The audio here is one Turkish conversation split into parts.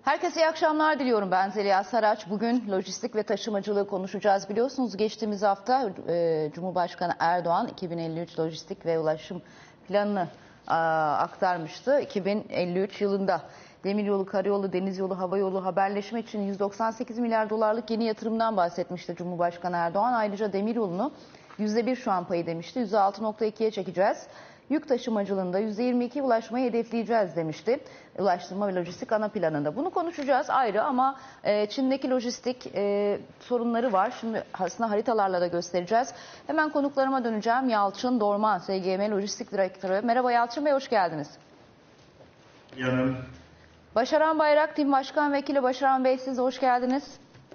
Herkese iyi akşamlar diliyorum. Ben Zeliha Saraç. Bugün lojistik ve taşımacılığı konuşacağız. Biliyorsunuz geçtiğimiz hafta Cumhurbaşkanı Erdoğan 2053 lojistik ve ulaşım planını aktarmıştı. 2053 yılında demiryolu, karayolu, denizyolu, havayolu haberleşme için 198 milyar dolarlık yeni yatırımdan bahsetmişti Cumhurbaşkanı Erdoğan. Ayrıca demiryolunu %1 şu an payı demişti. %6.2'ye çekeceğiz. Yük taşımacılığında %22 ulaşmayı hedefleyeceğiz demişti. Ulaştırma ve lojistik ana planında. Bunu konuşacağız ayrı ama Çin'deki lojistik sorunları var. Şimdi aslında haritalarla da göstereceğiz. Hemen konuklarıma döneceğim. Yalçın Dorman, SGM Lojistik Direktörü. Merhaba Yalçın Bey, hoş geldiniz. Yanım. Başaran Bayrak, Tim Başkan Vekili Başaran Bey, siz de hoş geldiniz.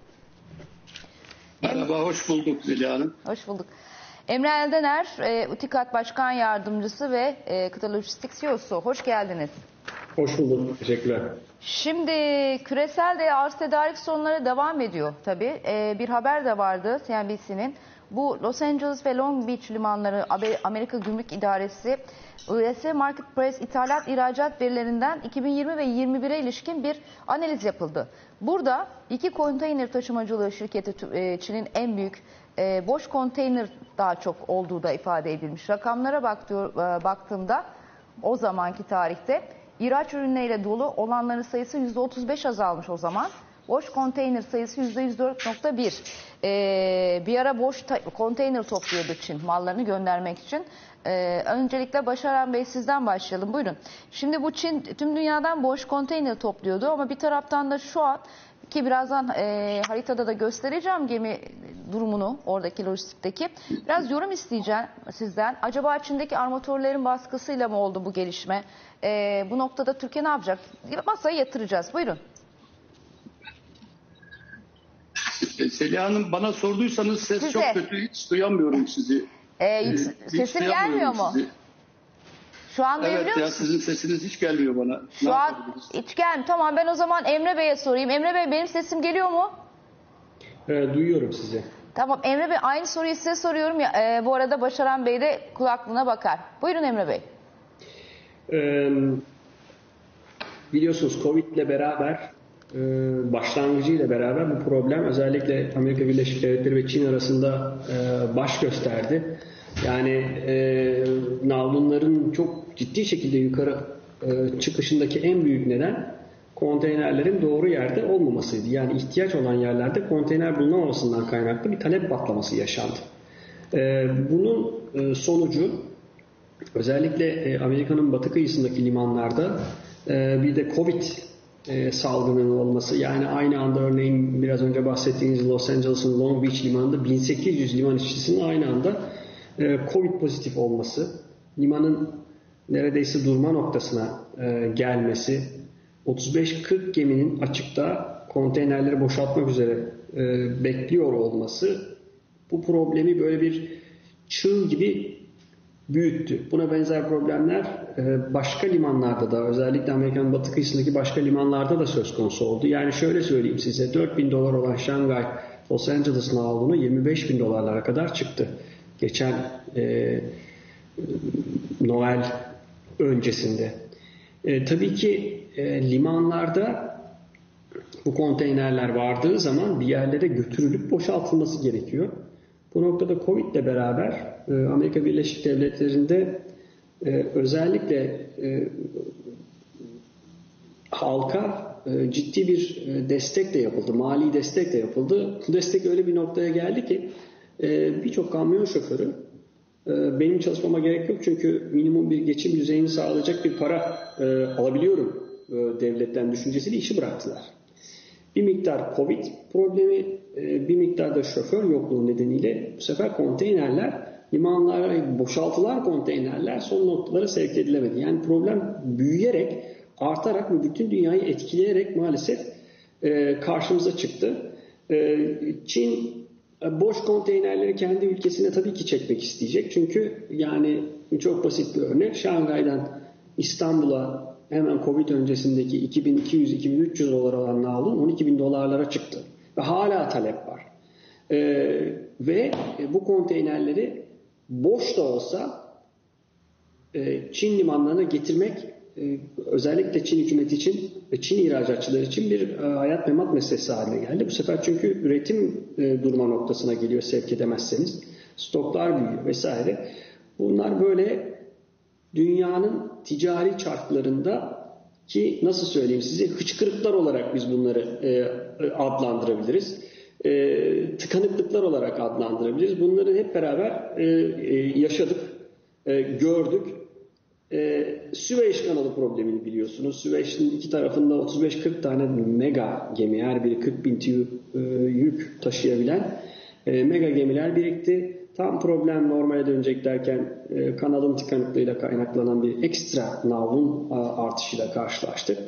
Merhaba, hoş bulduk Zeliha Hanım. Hoş bulduk. Emre Eldener, UTİKAD Başkan Yardımcısı ve Kıta Lojistik CEO'su. Hoş geldiniz. Hoş bulduk. Teşekkürler. Şimdi küresel de arz tedarik sorunları devam ediyor tabii. Bir haber de vardı CNBC'nin. Bu Los Angeles ve Long Beach limanları Amerika Gümrük İdaresi US Marketplace ithalat ihracat verilerinden 2020 ve 2021'e ilişkin bir analiz yapıldı. Burada iki konteyner taşımacılığı şirketi Çin'in en büyük boş konteyner daha çok olduğu da ifade edilmiş. Rakamlara baktığımda o zamanki tarihte ihraç ürünleriyle dolu olanların sayısı %35 azalmış o zaman. Boş konteyner sayısı %104.1. Bir ara boş konteyner topluyordu Çin mallarını göndermek için. Öncelikle Başaran Bey sizden başlayalım. Buyurun. Şimdi bu Çin tüm dünyadan boş konteyner topluyordu ama bir taraftan da şu an ki birazdan haritada da göstereceğim gemi durumunu oradaki lojistikteki. Biraz yorum isteyeceğim sizden. Acaba Çin'deki armatörlerin baskısıyla mı oldu bu gelişme? Bu noktada Türkiye ne yapacak? Masaya yatıracağız. Buyurun. Zeliha Hanım, bana sorduysanız ses çok kötü. Hiç duyamıyorum sizi. Sesim gelmiyor mu? Sizi. Şu an duyabiliyor Evet musunuz? sizin sesiniz hiç gelmiyor bana. Şu an hiç gelmiyor. Tamam, ben o zaman Emre Bey'e sorayım. Emre Bey, benim sesim geliyor mu? Duyuyorum sizi. Tamam Emre Bey, aynı soruyu size soruyorum. Bu arada Başaran Bey de kulaklığına bakar. Buyurun Emre Bey. Biliyorsunuz Covid ile beraber başlangıcıyla beraber bu problem özellikle Amerika Birleşik Devletleri ve Çin arasında baş gösterdi. Yani navlunların çok ciddi şekilde yukarı çıkışındaki en büyük neden konteynerlerin doğru yerde olmamasıydı. Yani ihtiyaç olan yerlerde konteyner bulunamamasından kaynaklı bir talep patlaması yaşandı. Bunun sonucu özellikle Amerika'nın batı kıyısındaki limanlarda bir de Covid salgının olması, yani aynı anda örneğin biraz önce bahsettiğiniz Los Angeles'ın Long Beach limanında 1800 liman işçisinin aynı anda Covid pozitif olması, limanın neredeyse durma noktasına gelmesi, 35-40 geminin açıkta konteynerleri boşaltmak üzere bekliyor olması bu problemi böyle bir çığ gibi büyüttü. Buna benzer problemler başka limanlarda da, özellikle Amerika'nın batı kıyısındaki başka limanlarda da söz konusu oldu. Yani şöyle söyleyeyim size, $4.000 olan Şangay Los Angeles navlunu $25.000 kadar çıktı. Geçen Noel öncesinde. Tabii ki limanlarda bu konteynerler vardığı zaman bir yerlere götürülüp boşaltılması gerekiyor. Bu noktada Covid ile beraber Amerika Birleşik Devletleri'nde özellikle halka ciddi bir destek de yapıldı, mali destek de yapıldı. Bu destek öyle bir noktaya geldi ki birçok kamyon şoförü benim çalışmama gerek yok çünkü minimum bir geçim düzeyini sağlayacak bir para alabiliyorum devletten düşüncesiyle işi bıraktılar. Bir miktar Covid problemi, bir miktar da şoför yokluğu nedeniyle bu sefer konteynerler, limanlara boşaltılan konteynerler son noktalara sevk edilemedi. Yani problem büyüyerek, artarak ve bütün dünyayı etkileyerek maalesef karşımıza çıktı. Çin boş konteynerleri kendi ülkesine tabii ki çekmek isteyecek. Çünkü yani çok basit bir örnek. Şangay'dan İstanbul'a hemen Covid öncesindeki 2200-2300 dolar olan navlun $12.000 çıktı. Ve hala talep var. Ve bu konteynerleri boş da olsa Çin limanlarına getirmek özellikle Çin hükümeti için ve Çin ihracatçıları için bir hayat memat meselesi haline geldi. Bu sefer çünkü üretim durma noktasına geliyor sevk edemezseniz. Stoklar büyüyor vesaire. Bunlar böyle dünyanın ticari çarklarında ki nasıl söyleyeyim size hıçkırıklar olarak biz bunları adlandırabiliriz. Tıkanıklıklar olarak adlandırabiliriz. Bunları hep beraber yaşadık, gördük. Süveyş kanalı problemini biliyorsunuz. Süveyş'in iki tarafında 35-40 tane mega gemi, her biri 40 bin TEU yük taşıyabilen mega gemiler birikti. Tam problem normale dönecek derken kanalın tıkanıklığıyla kaynaklanan bir ekstra navlun artışıyla karşılaştık.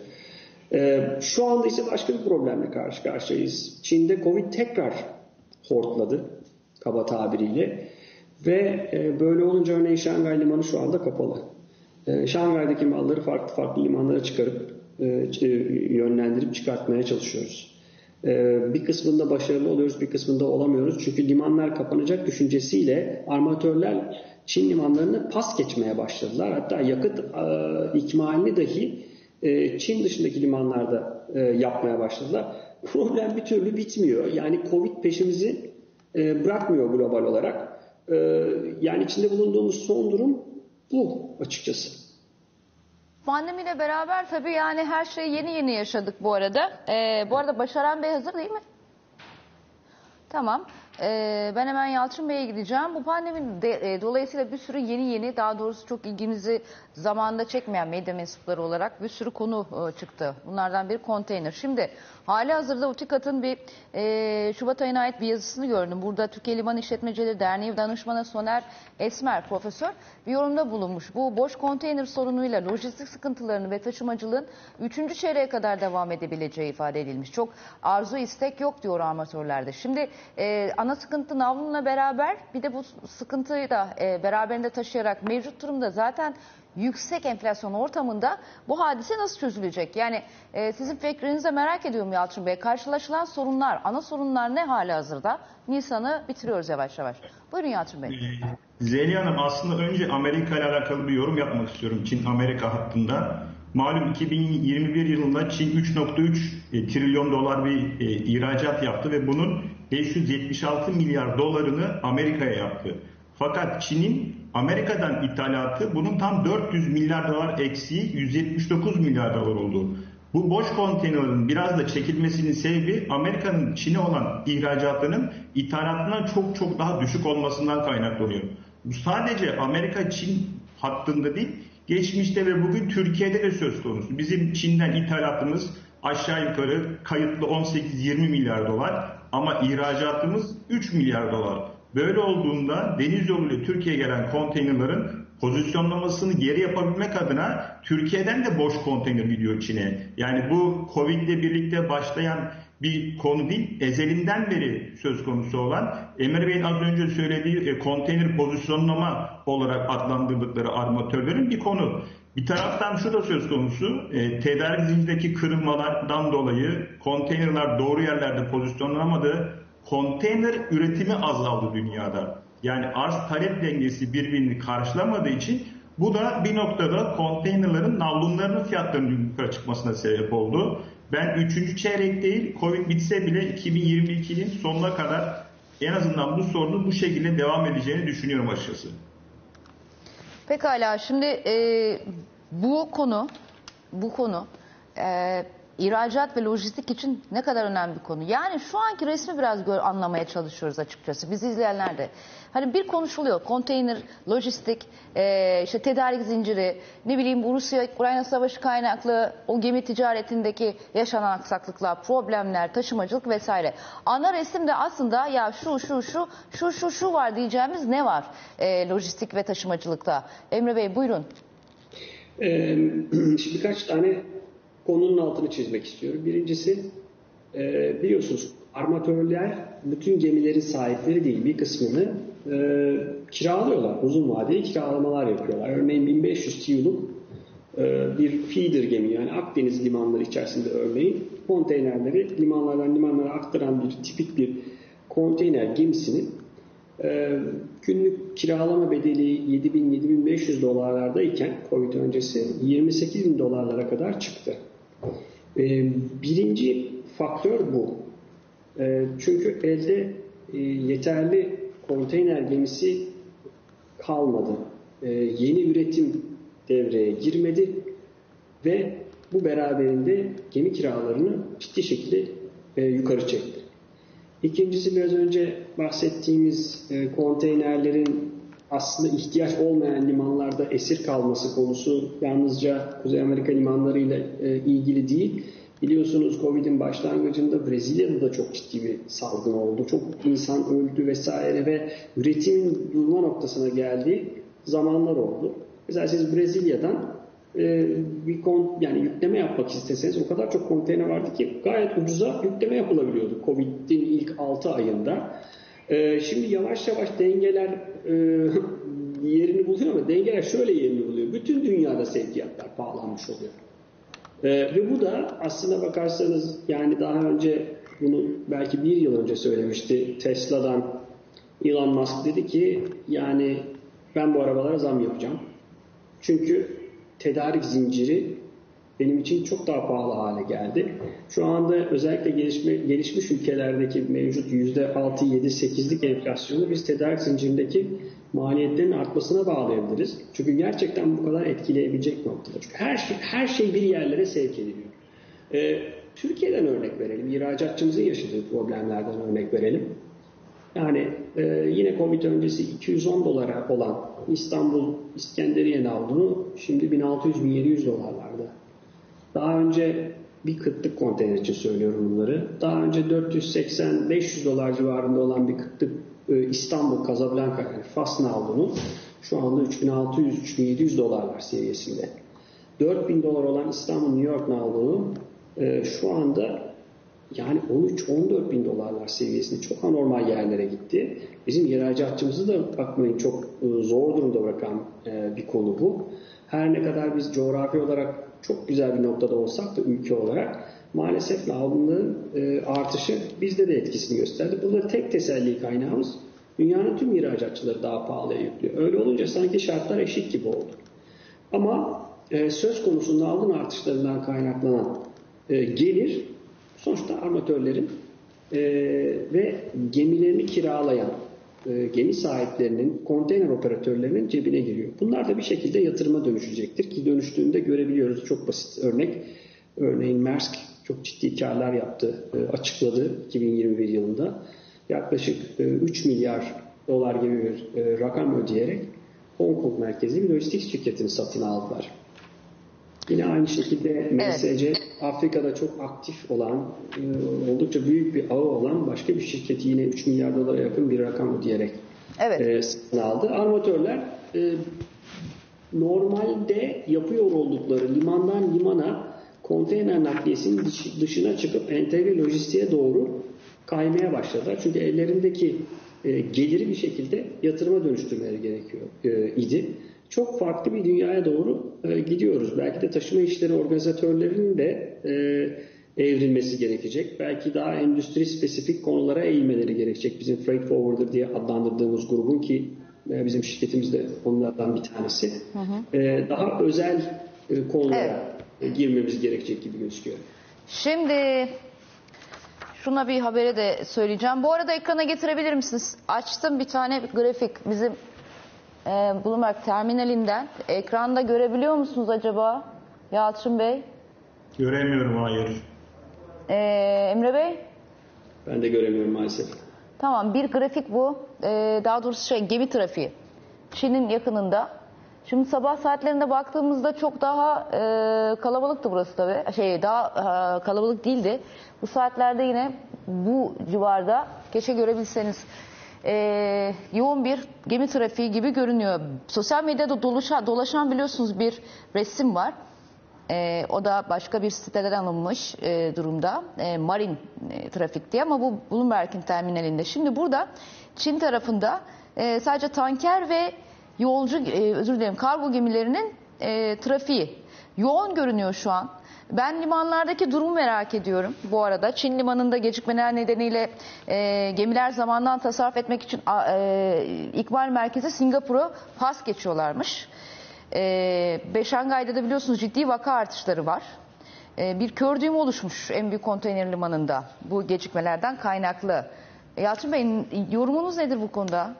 Şu anda ise başka bir problemle karşı karşıyayız. Çin'de Covid tekrar hortladı kaba tabiriyle ve böyle olunca örneğin Şangay Limanı şu anda kapalı. Şangay'daki malları farklı limanlara çıkarıp yönlendirip çıkartmaya çalışıyoruz. Bir kısmında başarılı oluyoruz, bir kısmında olamıyoruz. Çünkü limanlar kapanacak düşüncesiyle armatörler Çin limanlarını pas geçmeye başladılar. Hatta yakıt ikmalini dahi Çin dışındaki limanlarda yapmaya başladılar. Problem bir türlü bitmiyor. Yani Covid peşimizi bırakmıyor global olarak. Yani içinde bulunduğumuz son durum bu açıkçası. Pandemiyle beraber tabii yani her şeyi yeni yaşadık bu arada. Bu arada Başaran Bey hazır değil mi? Tamam. Ben hemen Yalçın Bey'e gideceğim. Bu pandemi dolayısıyla bir sürü yeni daha doğrusu çok ilgimizi zamanında çekmeyen medya mensupları olarak bir sürü konu çıktı. Bunlardan biri konteyner. Şimdi hali hazırda UTİKAD'ın bir Şubat ayına ait bir yazısını gördüm. Burada Türkiye Liman İşletmecileri Derneği danışmanı Soner Esmer profesör bir yorumda bulunmuş. Bu boş konteyner sorunuyla lojistik sıkıntılarını ve taşımacılığın 3. çeyreğe kadar devam edebileceği ifade edilmiş. Çok arzu istek yok diyor armatörlerde. Şimdi ana sıkıntı navlunla beraber bir de bu sıkıntıyı da beraberinde taşıyarak mevcut durumda zaten yüksek enflasyon ortamında bu hadise nasıl çözülecek? Yani sizin fikrinizi de merak ediyorum Yalçın Bey. Karşılaşılan sorunlar, ana sorunlar ne hali hazırda? Nisan'ı bitiriyoruz yavaş yavaş. Buyurun Yalçın Bey. Zeliha Hanım aslında önce Amerika ile alakalı bir yorum yapmak istiyorum Çin-Amerika hattında. Malum 2021 yılında Çin 3.3 trilyon dolar bir ihracat yaptı ve bunun 576 milyar dolarını Amerika'ya yaptı. Fakat Çin'in Amerika'dan ithalatı bunun tam 400 milyar dolar eksiği 179 milyar dolar oldu. Bu boş konteynerin biraz da çekilmesinin sebebi Amerika'nın Çin'e olan ihracatının ithalatından çok daha düşük olmasından kaynaklanıyor. Bu sadece Amerika-Çin hattında değil, geçmişte ve bugün Türkiye'de de söz konusu. Bizim Çin'den ithalatımız aşağı yukarı kayıtlı 18-20 milyar dolar ama ihracatımız 3 milyar dolar. Böyle olduğunda deniz yoluyla Türkiye'ye gelen konteynerlerin pozisyonlamasını geri yapabilmek adına Türkiye'den de boş konteyner gidiyor Çin'e. Yani bu Covid ile birlikte başlayan bir konu değil, ezelinden beri söz konusu olan Emre Bey'in az önce söylediği konteyner pozisyonlama olarak adlandırdıkları armatörlerin bir konu. Bir taraftan şu da söz konusu, tedarik zincirindeki kırılmalardan dolayı konteynerler doğru yerlerde pozisyonlanamadı, konteyner üretimi azaldı dünyada. Yani arz talep dengesi birbirini karşılamadığı için bu da bir noktada konteynerlerin navlunlarının fiyatlarının yukarı çıkmasına sebep oldu. Ben 3. çeyrek değil, Covid bitse bile 2022'nin sonuna kadar en azından bu sorunun bu şekilde devam edeceğini düşünüyorum açıkçası. Pekala şimdi bu konu ihracat ve lojistik için ne kadar önemli bir konu. Yani şu anki resmi biraz anlamaya çalışıyoruz açıkçası. Biz izleyenler de. Hani bir konuşuluyor. Konteyner, lojistik, işte tedarik zinciri, ne bileyim bu Rusya-Ukrayna savaşı kaynaklı o gemi ticaretindeki yaşanan aksaklıklar, problemler, taşımacılık vesaire. Ana resim de aslında ya şu var diyeceğimiz ne var lojistik ve taşımacılıkta? Emre Bey buyurun. Şimdi birkaç tane konunun altını çizmek istiyorum. Birincisi biliyorsunuz armatörler bütün gemilerin sahipleri değil, bir kısmını kiralıyorlar. Uzun vadeli kiralamalar yapıyorlar. Örneğin 1500 TEU'luk bir feeder gemi, yani Akdeniz limanları içerisinde örneğin konteynerleri limanlardan limanlara aktaran bir tipik bir konteyner gemisinin günlük kiralama bedeli 7.000-7.500 dolarlardayken Covid öncesi 28.000 dolarlara kadar çıktı. Birinci faktör bu. Çünkü elde yeterli konteyner gemisi kalmadı. Yeni üretim devreye girmedi ve bu beraberinde gemi kiralarını ciddi şekilde yukarı çekti. İkincisi, biraz önce bahsettiğimiz konteynerlerin aslında ihtiyaç olmayan limanlarda esir kalması konusu yalnızca Kuzey Amerika limanlarıyla ilgili değil. Biliyorsunuz Covid'in başlangıcında Brezilya'da da çok ciddi bir salgın oldu. Çok insan öldü vesaire ve üretimin durma noktasına geldiği zamanlar oldu. Mesela siz Brezilya'dan yani yükleme yapmak isteseniz o kadar çok konteyner vardı ki gayet ucuza yükleme yapılabiliyordu Covid'in ilk 6 ayında. Şimdi yavaş yavaş dengeler yerini buluyor ama dengeler şöyle yerini buluyor. Bütün dünyada sevkiyatlar pahalanmış oluyor. Ve bu da aslına bakarsanız, yani daha önce bunu belki bir yıl önce söylemişti Tesla'dan Elon Musk, dedi ki yani ben bu arabalara zam yapacağım. Çünkü tedarik zinciri benim için çok daha pahalı hale geldi. Şu anda özellikle gelişmiş ülkelerdeki mevcut %6, 7, 8'lik enflasyonu biz tedarik zincirindeki maliyetlerin artmasına bağlayabiliriz. Çünkü gerçekten bu kadar etkileyebilecek noktada. Çünkü her şey bir yerlere sevk ediliyor. Türkiye'den örnek verelim. İhracatçımızın yaşadığı problemlerden örnek verelim. Yani yine Covid öncesi 210 dolara olan İstanbul İskenderiye navlunu şimdi 1600-1700 dolarlarda. Daha önce bir kıtlık konteyner için söylüyorum bunları. Daha önce 480-500 dolar civarında olan bir kıtlık İstanbul Casablanca, yani Fas navlunu şu anda 3600-3700 dolarlar seviyesinde. 4000 dolar olan İstanbul New York navlunu şu anda yani 13-14 bin dolarlar seviyesinde çok anormal yerlere gitti. Bizim ihracatçımızı da bakmayın çok zor durumda bırakan bir konu bu. Her ne kadar biz coğrafi olarak çok güzel bir noktada olsak da ülke olarak maalesef navlunların artışı bizde de etkisini gösterdi. Burada tek teselli kaynağımız dünyanın tüm ihracatçıları daha pahalıya yüklüyor. Öyle olunca sanki şartlar eşit gibi oldu. Ama söz konusu navlun artışlarından kaynaklanan gelir sonuçta armatörlerin ve gemilerini kiralayan gemi sahiplerinin, konteyner operatörlerinin cebine giriyor. Bunlar da bir şekilde yatırıma dönüşecektir ki dönüştüğünde görebiliyoruz. Çok basit örnek. Örneğin Maersk çok ciddi karlar yaptı, açıkladı 2021 yılında. Yaklaşık 3 milyar dolar gibi bir rakam ödeyerek Hong Kong merkezli bir lojistik şirketini satın aldılar. Yine aynı şekilde MSC, evet, Afrika'da çok aktif olan, oldukça büyük bir ağı olan başka bir şirketi yine 3 milyar dolara yakın bir rakam ödeyerek satın aldı. Armatörler normalde yapıyor oldukları limandan limana konteyner nakliyesinin dışına çıkıp entegre lojistiğe doğru kaymaya başladılar. Çünkü ellerindeki geliri bir şekilde yatırıma dönüştürmeleri gerekiyor idi. Çok farklı bir dünyaya doğru gidiyoruz. Belki de taşıma işleri organizatörlerinin de evrilmesi gerekecek. Belki daha endüstri spesifik konulara eğilmeleri gerekecek. Bizim Freight Forwarder diye adlandırdığımız grubun, ki bizim şirketimiz de onlardan bir tanesi. Daha özel konulara girmemiz gerekecek gibi gözüküyor. Şimdi şuna bir habere de söyleyeceğim. Bu arada ekrana getirebilir misiniz? Açtım bir tane grafik. Bizim Bloomberg terminalinden. Ekranda görebiliyor musunuz acaba Yalçın Bey? Göremiyorum, hayır. Emre Bey? Ben de göremiyorum maalesef. Tamam, bir grafik bu. Daha doğrusu gemi trafiği. Çin'in yakınında. Şimdi sabah saatlerinde baktığımızda çok daha kalabalıktı burası tabii. Daha kalabalık değildi. Bu saatlerde yine bu civarda, keşke görebilseniz, yoğun bir gemi trafiği gibi görünüyor. Sosyal medyada dolaşan biliyorsunuz bir resim var. O da başka bir siteden alınmış durumda. Marin trafik diye, ama bu Bloomberg'in terminalinde. Şimdi burada Çin tarafında sadece tanker ve kargo gemilerinin trafiği yoğun görünüyor şu an. Ben limanlardaki durumu merak ediyorum bu arada. Çin limanında gecikmeler nedeniyle gemiler zamandan tasarruf etmek için ikmal merkezi Singapur'a pas geçiyorlarmış. Ve Şangay'da da biliyorsunuz ciddi vaka artışları var. Bir kör düğüm oluşmuş en büyük konteyner limanında bu gecikmelerden kaynaklı. Yalçın Bey, yorumunuz nedir bu konuda?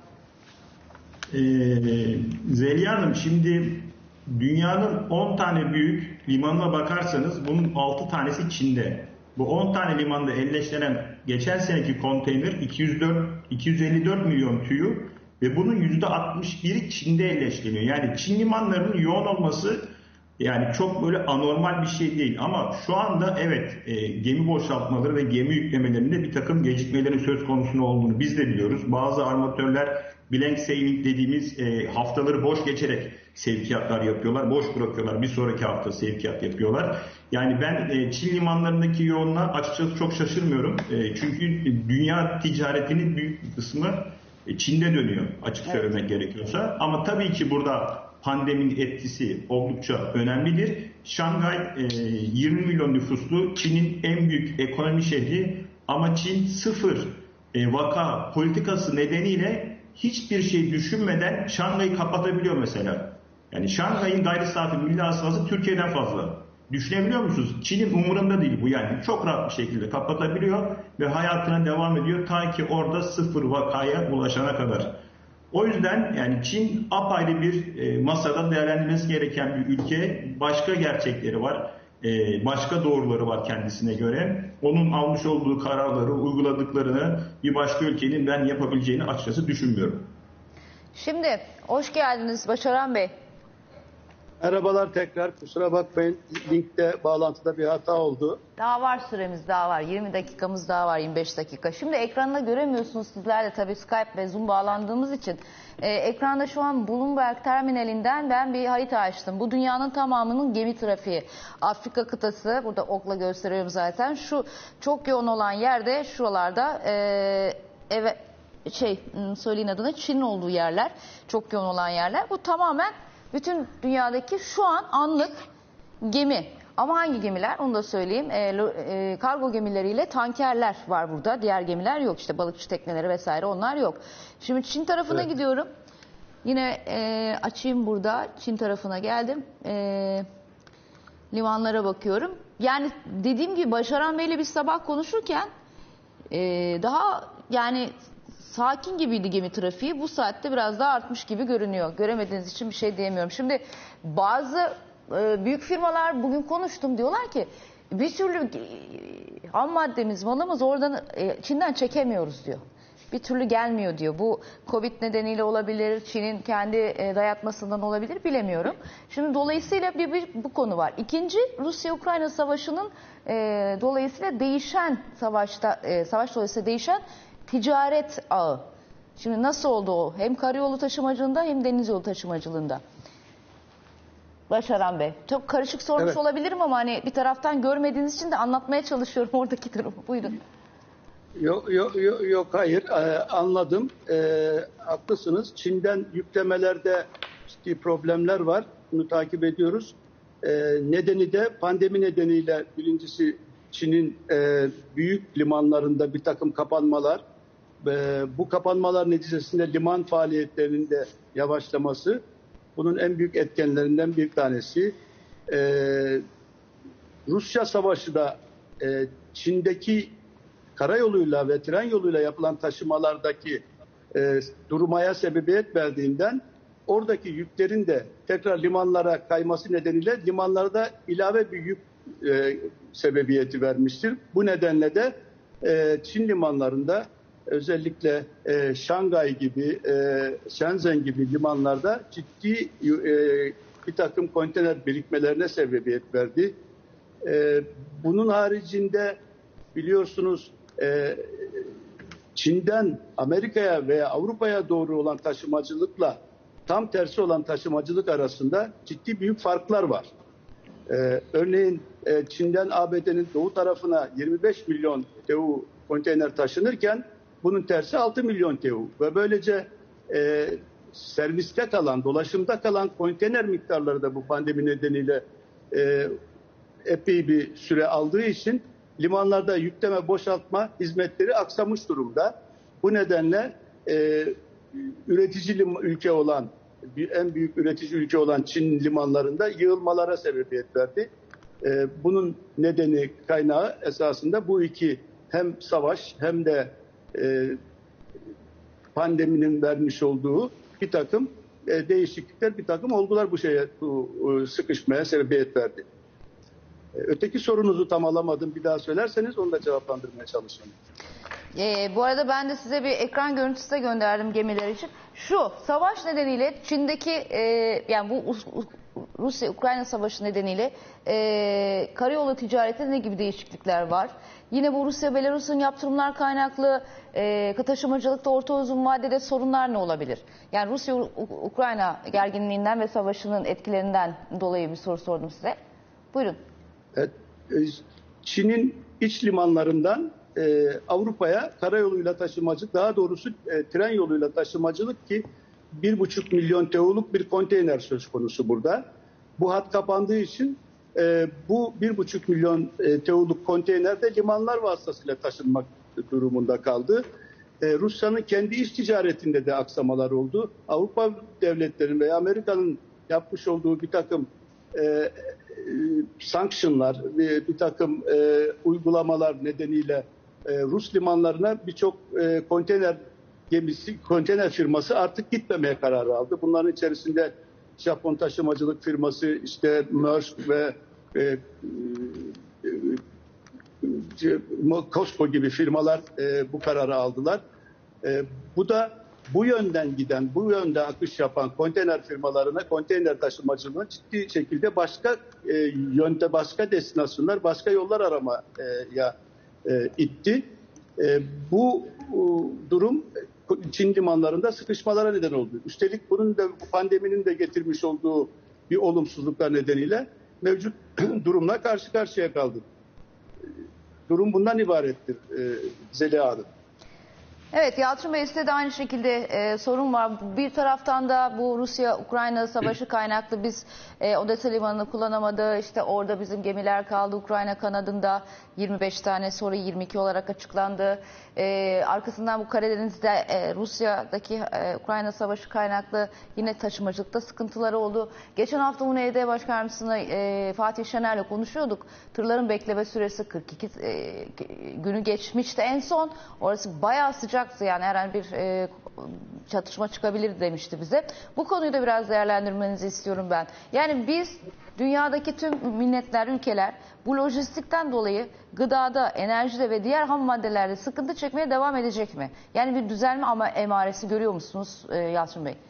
Zeliha Hanım, şimdi dünyanın 10 tane büyük limanına bakarsanız bunun 6 tanesi Çin'de. Bu 10 tane limanda elleştirilen geçen seneki konteyner 254 milyon TEU ve bunun %61'i Çin'de elleştiriliyor. Yani Çin limanlarının yoğun olması yani çok böyle anormal bir şey değil. Ama şu anda evet gemi boşaltmaları ve gemi yüklemelerinde bir takım gecikmelerin söz konusu olduğunu biz de biliyoruz. Bazı armatörler blank sailing dediğimiz haftaları boş geçerek sevkiyatlar yapıyorlar. Boş bırakıyorlar. Bir sonraki hafta sevkiyat yapıyorlar. Yani ben Çin limanlarındaki yoğunluğa açıkçası çok şaşırmıyorum. Çünkü dünya ticaretinin büyük bir kısmı Çin'de dönüyor açık söylemek gerekiyorsa. Ama tabii ki burada pandeminin etkisi oldukça önemlidir. Şangay 20 milyon nüfuslu Çin'in en büyük ekonomi şehri ama Çin sıfır vaka politikası nedeniyle hiçbir şey düşünmeden Şangay'ı kapatabiliyor mesela. Yani Şangay'ın gayri safi milli hasılası Türkiye'den fazla. Düşünebiliyor musunuz? Çin'in umurunda değil bu yani. Çok rahat bir şekilde kapatabiliyor ve hayatına devam ediyor ta ki orada sıfır vakaya ulaşana kadar. O yüzden yani Çin apayrı bir masada değerlendirilmesi gereken bir ülke. Başka gerçekleri var. Başka doğruları var kendisine göre. Onun almış olduğu kararları, uyguladıklarını bir başka ülkenin ben yapabileceğini açıkçası düşünmüyorum. Şimdi hoş geldiniz Başaran Bey. Merhabalar tekrar. Kusura bakmayın. Linkte, bağlantıda bir hata oldu. Daha var süremiz, daha var. 20 dakikamız daha var, 25 dakika. Şimdi ekranda göremiyorsunuz sizler de tabii Skype ve Zoom bağlandığımız için. Ekranda şu an Bloomberg terminalinden ben bir harita açtım. Bu dünyanın tamamının gemi trafiği. Afrika kıtası, burada okla gösteriyorum zaten. Şu çok yoğun olan yerde şuralarda söyleyin adını, Çin'in olduğu yerler. Çok yoğun olan yerler. Bu tamamen bütün dünyadaki şu an anlık gemi. Ama hangi gemiler onu da söyleyeyim. Kargo gemileriyle tankerler var burada. Diğer gemiler yok. İşte balıkçı tekneleri vesaire onlar yok. Şimdi Çin tarafına gidiyorum. Yine açayım burada. Çin tarafına geldim. Limanlara bakıyorum. Yani dediğim gibi Başaran Bey'le biz sabah konuşurken daha yani sakin gibiydi gemi trafiği. Bu saatte biraz daha artmış gibi görünüyor. Göremediğiniz için bir şey diyemiyorum. Şimdi bazı büyük firmalar bugün konuştum diyorlar ki bir türlü ham maddemiz, malımız oradan Çin'den çekemiyoruz diyor. Bir türlü gelmiyor diyor. Bu Covid nedeniyle olabilir, Çin'in kendi dayatmasından olabilir bilemiyorum. Şimdi dolayısıyla bu konu var. İkinci Rusya-Ukrayna savaşının dolayısıyla değişen savaş dolayısıyla değişen ticaret ağı. Şimdi nasıl oldu o? Hem karayolu taşımacılığında hem deniz yolu taşımacılığında. Başaran Bey. Çok karışık sormuş olabilirim ama hani bir taraftan görmediğiniz için de anlatmaya çalışıyorum oradaki durumu. Buyurun. Yok hayır anladım. Haklısınız. Çin'den yüklemelerde ciddi problemler var. Bunu takip ediyoruz. Nedeni de pandemi nedeniyle birincisi Çin'in büyük limanlarında bir takım kapanmalar. Bu kapanmalar neticesinde liman faaliyetlerinin de yavaşlaması. Bunun en büyük etkenlerinden bir tanesi. Rusya Savaşı da Çin'deki karayoluyla ve tren yoluyla yapılan taşımalardaki durmaya sebebiyet verdiğinden oradaki yüklerin de tekrar limanlara kayması nedeniyle limanlarda ilave bir yük sebebiyeti vermiştir. Bu nedenle de Çin limanlarında özellikle Şangay gibi, Shenzhen gibi limanlarda ciddi bir takım konteyner birikmelerine sebebiyet verdi. Bunun haricinde biliyorsunuz Çin'den Amerika'ya veya Avrupa'ya doğru olan taşımacılıkla tam tersi olan taşımacılık arasında ciddi büyük farklar var. Örneğin Çin'den ABD'nin doğu tarafına 25 milyon TEU konteyner taşınırken bunun tersi 6 milyon TEU ve böylece serviste kalan, dolaşımda kalan konteyner miktarları da bu pandemi nedeniyle epey bir süre aldığı için limanlarda yükleme boşaltma hizmetleri aksamış durumda. Bu nedenle üretici ülke olan, en büyük üretici ülke olan Çin limanlarında yığılmalara sebebiyet verdi. Bunun nedeni, kaynağı esasında bu iki, hem savaş hem de pandeminin vermiş olduğu bir takım değişiklikler, bir takım olgular bu sıkışmaya sebebiyet verdi. Öteki sorunuzu tam alamadım. Bir daha söylerseniz onu da cevaplandırmaya çalışayım. Bu arada ben de size bir ekran görüntüsü de gönderdim gemiler için. Şu savaş nedeniyle Çin'deki yani bu Rusya-Ukrayna savaşı nedeniyle karayolu ticaretinde ne gibi değişiklikler var? Yine bu Rusya-Belarus'un yaptırımlar kaynaklı taşımacılıkta orta uzun vadede sorunlar ne olabilir? Yani Rusya-Ukrayna gerginliğinden ve savaşının etkilerinden dolayı bir soru sordum size. Buyurun. Evet, Çin'in iç limanlarından Avrupa'ya karayoluyla taşımacılık, daha doğrusu tren yoluyla taşımacılık ki 1,5 milyon TEU'luk bir konteyner söz konusu burada. Bu hat kapandığı için bu 1,5 milyon TEU'luk konteyner de limanlar vasıtasıyla taşınmak durumunda kaldı. Rusya'nın kendi iç ticaretinde de aksamalar oldu. Avrupa devletlerinin veya Amerika'nın yapmış olduğu bir takım sanctionlar, bir takım uygulamalar nedeniyle Rus limanlarına birçok konteyner firması artık gitmemeye kararı aldı. Bunların içerisinde Japon taşımacılık firması, işte Maersk ve COSCO gibi firmalar bu kararı aldılar. Bu da bu yönden giden, bu yönde akış yapan konteyner firmalarına konteyner taşımacılığını ciddi şekilde başka yönde, başka destinasyonlar, başka yollar aramaya itti. Bu durum Çin limanlarında sıkışmalara neden oldu. Üstelik bunun da pandeminin de getirmiş olduğu bir olumsuzluklar nedeniyle mevcut durumla karşı karşıya kaldı. Durum bundan ibarettir Zeliha Hanım. Evet, Yalçın Bey, size de aynı şekilde sorun var. Bir taraftan da bu Rusya-Ukrayna savaşı kaynaklı biz Odessa Limanı'nı kullanamadı. İşte orada bizim gemiler kaldı. Ukrayna kanadında 25 tane, sonra 22 olarak açıklandı. Arkasından bu Karadeniz'de Rusya'daki Ukrayna savaşı kaynaklı yine taşımacılıkta sıkıntıları oldu. Geçen hafta UNED Başkanımızla Fatih Şener'le konuşuyorduk. Tırların bekleme süresi 42 günü geçmişti en son. Orası bayağı sıcaktı, yani herhangi bir çatışma çıkabilir demişti bize. Bu konuyu da biraz değerlendirmenizi istiyorum ben. Yani biz, dünyadaki tüm milletler, ülkeler bu lojistikten dolayı gıdada, enerjide ve diğer ham maddelerde sıkıntı çekmeye devam edecek mi? Yani bir düzelme ama emaresi görüyor musunuz Yalçın Bey?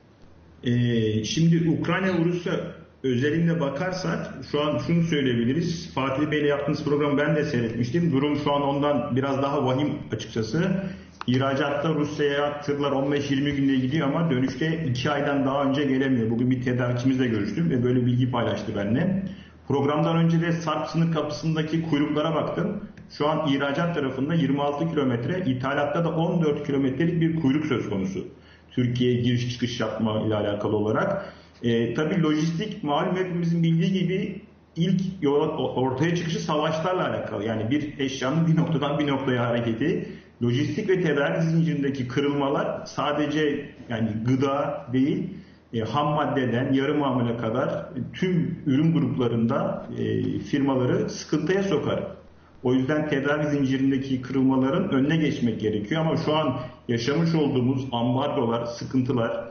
Şimdi Ukrayna ve Rusya özelinde bakarsak şu an şunu söyleyebiliriz. Fatih Bey'le yaptığınız programı ben de seyretmiştim. Durum şu an ondan biraz daha vahim açıkçası. İhracatta Rusya'ya tırlar 15-20 günde gidiyor ama dönüşte 2 aydan daha önce gelemiyor. Bugün bir tedarikçimizle görüştüm ve böyle bilgi paylaştı benimle. Programdan önce de Sarp sınır kapısındaki kuyruklara baktım. Şu an ihracat tarafında 26 kilometre, ithalatta da 14 kilometrelik bir kuyruk söz konusu. Türkiye'ye giriş çıkış yapma ile alakalı olarak. Tabii lojistik, malum hepimizin bildiği gibi ilk ortaya çıkışı savaşlarla alakalı. Yani bir eşyanın bir noktadan bir noktaya hareketi. Lojistik ve tedarik zincirindeki kırılmalar sadece yani gıda değil, ham maddeden yarı mamule kadar tüm ürün gruplarında firmaları sıkıntıya sokar. O yüzden tedarik zincirindeki kırılmaların önüne geçmek gerekiyor ama şu an yaşamış olduğumuz ambargolar, sıkıntılar,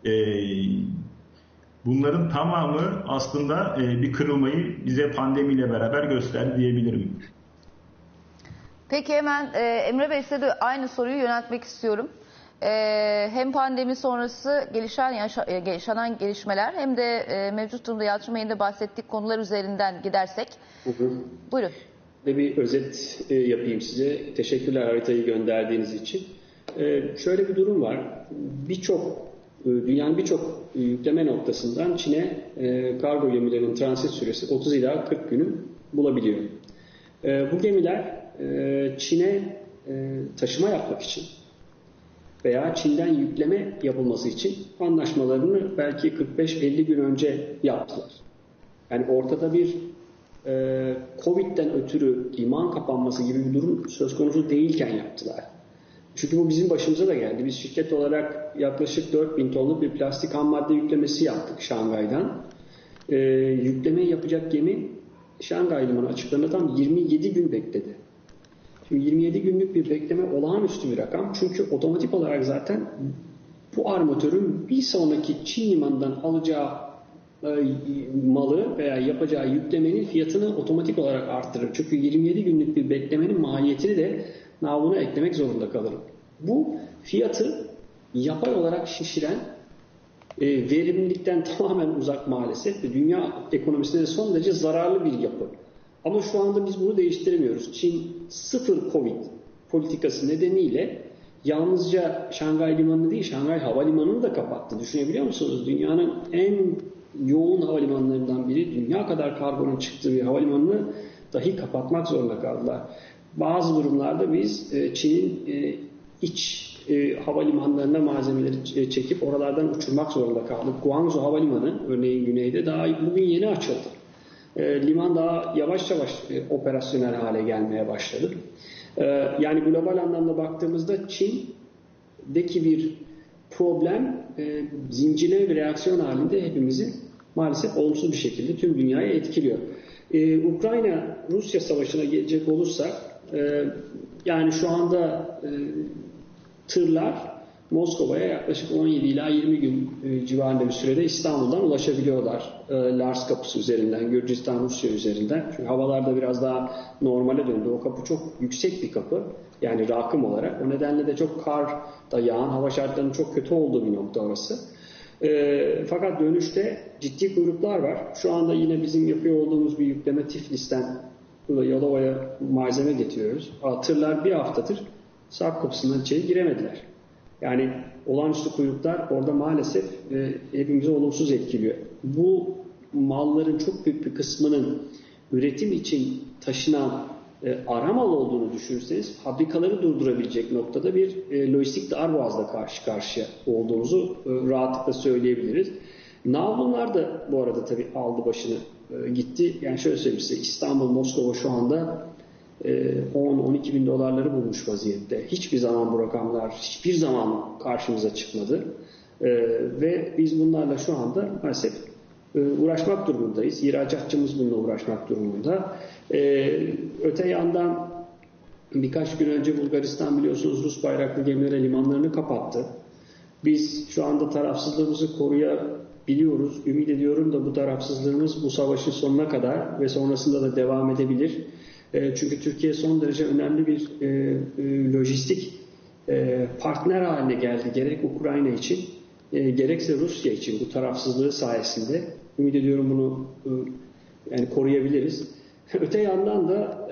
bunların tamamı aslında bir kırılmayı bize pandemiyle beraber gösterdi diyebilirim. Peki hemen Emre Bey, size de aynı soruyu yöneltmek istiyorum. Hem pandemi sonrası yaşanan gelişmeler hem de mevcut durumda Yalçın Bey'in de bahsettiği konular üzerinden gidersek. Buyurun. Bir özet yapayım size. Teşekkürler haritayı gönderdiğiniz için. Şöyle bir durum var. Dünyanın birçok yükleme noktasından Çin'e kargo gemilerinin transit süresi 30 ila 40 günü bulabiliyor. Bu gemiler Çin'e taşıma yapmak için veya Çin'den yükleme yapılması için anlaşmalarını belki 45-50 gün önce yaptılar. Yani ortada bir Covid'den ötürü liman kapanması gibi bir durum söz konusu değilken yaptılar. Çünkü bu bizim başımıza da geldi. Biz şirket olarak yaklaşık 4000 tonluk bir plastik ham madde yüklemesi yaptık Şangay'dan. Yüklemeyi yapacak gemi Şangay Limanı açıklarında tam 27 gün bekledi. Şimdi 27 günlük bir bekleme olağanüstü bir rakam. Çünkü otomatik olarak zaten bu armatörün bir sonraki Çin limanından alacağı malı veya yapacağı yüklemenin fiyatını otomatik olarak arttırır. Çünkü 27 günlük bir beklemenin maliyetini de navluna eklemek zorunda kalırım. Bu fiyatı yapay olarak şişiren, verimlilikten tamamen uzak maalesef ve dünya ekonomisine de son derece zararlı bir yapı. Ama şu anda biz bunu değiştiremiyoruz. Çin sıfır Covid politikası nedeniyle yalnızca Şangay Limanı'nı değil, Şangay Havalimanı'nı da kapattı. Düşünebiliyor musunuz? Dünyanın en yoğun havalimanlarından biri, dünya kadar karbonun çıktığı bir havalimanını dahi kapatmak zorunda kaldılar. Bazı durumlarda biz Çin'in iç havalimanlarına malzemeleri çekip oralardan uçurmak zorunda kaldık. Guangzhou Havalimanı örneğin güneyde daha bugün yeni açıldı. Liman daha yavaş yavaş operasyonel hale gelmeye başladı. Yani global anlamda baktığımızda Çin'deki bir problem zincirleme bir reaksiyon halinde hepimizi maalesef olumsuz bir şekilde tüm dünyayı etkiliyor. Ukrayna-Rusya savaşına gelecek olursak yani şu anda tırlar Moskova'ya yaklaşık 17 ila 20 gün civarında bir sürede İstanbul'dan ulaşabiliyorlar. Lars kapısı üzerinden, Gürcistan-Rusya üzerinden. Çünkü havalarda biraz daha normale döndü. O kapı çok yüksek bir kapı. Yani rakım olarak. O nedenle de çok kar da yağan, hava şartlarının çok kötü olduğu bir nokta orası. Fakat dönüşte ciddi kuyruklar var. Şu anda yine bizim yapıyor olduğumuz bir yükleme Tiflis'ten Yalova'ya malzeme getiriyoruz. Tırlar bir haftadır Sarp kapısından içeri giremediler. Yani olağanüstü kuyruklar orada maalesef hepimizi olumsuz etkiliyor. Bu malların çok büyük bir kısmının üretim için taşınan ara mal olduğunu düşünürseniz fabrikaları durdurabilecek noktada bir lojistik darboğazla karşı karşıya olduğumuzu rahatlıkla söyleyebiliriz. Navlunlar da bu arada tabii aldı başını gitti. Yani şöyle söyleyeyim size, İstanbul, Moskova şu anda 10-12 bin dolarları bulmuş vaziyette. Hiçbir zaman bu rakamlar hiçbir zaman karşımıza çıkmadı. Ve biz bunlarla şu anda maalesef uğraşmak durumundayız. İhracatçımız bununla uğraşmak durumunda. Öte yandan birkaç gün önce Bulgaristan biliyorsunuz Rus bayraklı gemilere limanlarını kapattı. Biz şu anda tarafsızlığımızı koruyabiliyoruz. Ümit ediyorum da bu tarafsızlığımız bu savaşın sonuna kadar ve sonrasında da devam edebilir. Çünkü Türkiye son derece önemli bir lojistik partner haline geldi. Gerek Ukrayna için gerekse Rusya için bu tarafsızlığı sayesinde. Ümit ediyorum bunu yani koruyabiliriz. Öte yandan da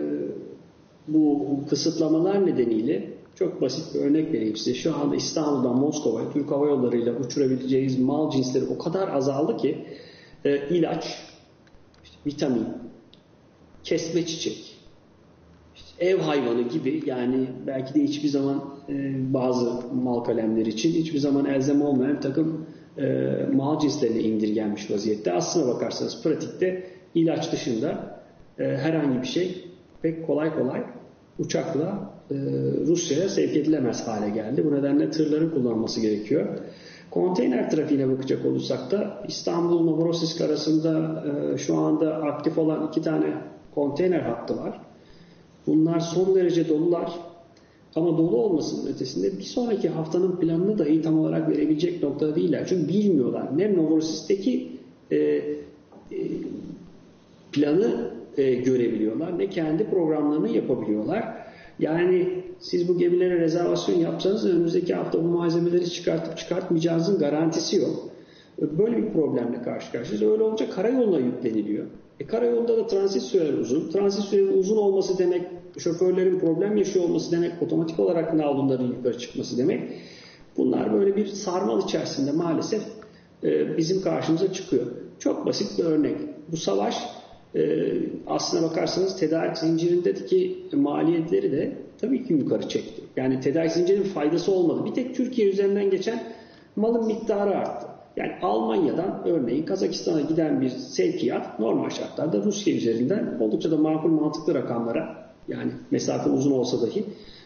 bu kısıtlamalar nedeniyle çok basit bir örnek vereyim size. Şu anda İstanbul'dan Moskova'ya Türk Hava Yolları ile uçurabileceğiniz mal cinsleri o kadar azaldı ki ilaç, işte vitamin, kesme çiçek, işte ev hayvanı gibi, yani belki de hiçbir zaman bazı mal kalemleri için hiçbir zaman elzem olmayan bir takım mal cinslerine indirgenmiş vaziyette. Aslına bakarsanız pratikte ilaç dışında herhangi bir şey pek kolay uçakla Rusya'ya sevk edilemez hale geldi. Bu nedenle tırların kullanılması gerekiyor. Konteyner trafiğine bakacak olursak da İstanbul-Novorossiysk arasında şu anda aktif olan 2 tane konteyner hattı var. Bunlar son derece dolular. Ama dolu olmasının ötesinde bir sonraki haftanın planını dahi tam olarak verebilecek noktada değiller. Çünkü bilmiyorlar. Ne Novorossiysk'teki planı görebiliyorlar, ne kendi programlarını yapabiliyorlar. Yani siz bu gemilere rezervasyon yapsanız önümüzdeki hafta bu malzemeleri çıkartıp çıkartmayacağınızın garantisi yok. Böyle bir problemle karşı karşıyayız. Öyle olunca karayoluna yükleniliyor. Karayolunda da transit süreleri uzun. Transit süreleri uzun olması demek, şoförlerin problem yaşıyor olması demek, otomatik olarak navlunların yukarı çıkması demek. Bunlar böyle bir sarmal içerisinde maalesef bizim karşımıza çıkıyor. Çok basit bir örnek. Bu savaş aslına bakarsanız tedarik zincirindeki maliyetleri de tabii ki yukarı çekti. Yani tedarik zincirinin faydası olmadı. Bir tek Türkiye üzerinden geçen malın miktarı arttı. Yani Almanya'dan örneğin Kazakistan'a giden bir sevkiyat normal şartlarda Rusya üzerinden oldukça da makul mantıklı rakamlara, yani mesafe uzun olsa dahi